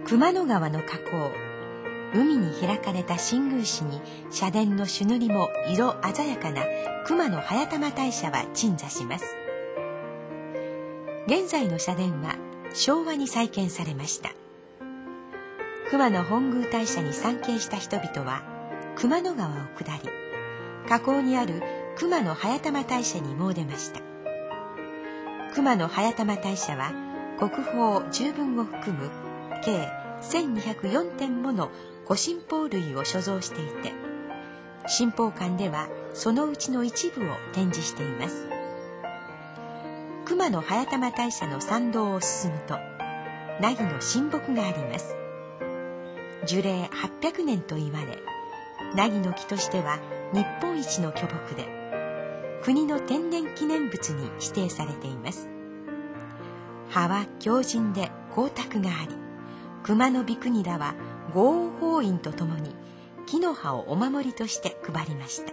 熊野川の河口、海に開かれた新宮市に社殿の朱塗りも色鮮やかな熊野速玉大社は鎮座します。現在の社殿は昭和に再建されました。熊野本宮大社に参詣した人々は熊野川を下り、河口にある熊野速玉大社に詣でました。熊野速玉大社は国宝10分を含む計1204点もの御神宝類を所蔵していて、神宝館ではそのうちの一部を展示しています。熊野速玉大社の参道を進むと凪の神木があります。樹齢800年と言われ、凪の木としては日本一の巨木で、国の天然記念物に指定されています。葉は強靭で光沢があり、熊野比国らは御王法院とともに木の葉をお守りとして配りました。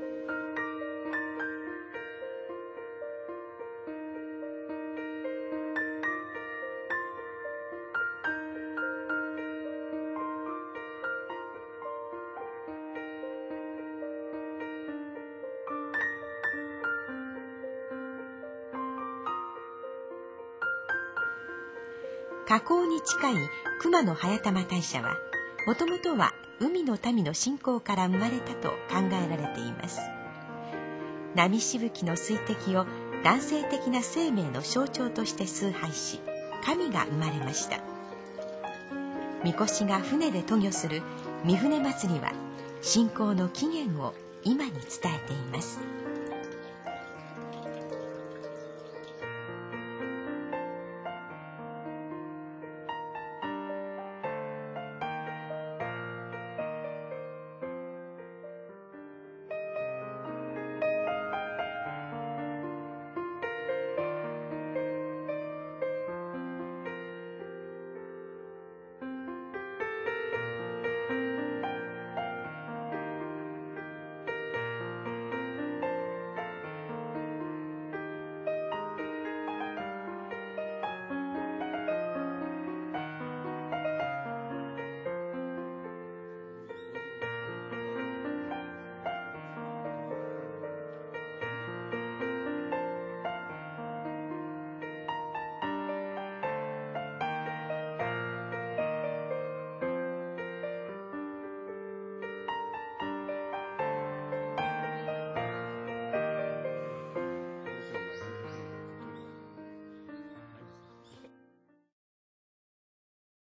河口に近い熊野速玉大社は、もともとは海の民の信仰から生まれたと考えられています。波しぶきの水滴を男性的な生命の象徴として崇拝し、神が生まれました。みこしが船で渡御する御船祭りは、信仰の起源を今に伝えています。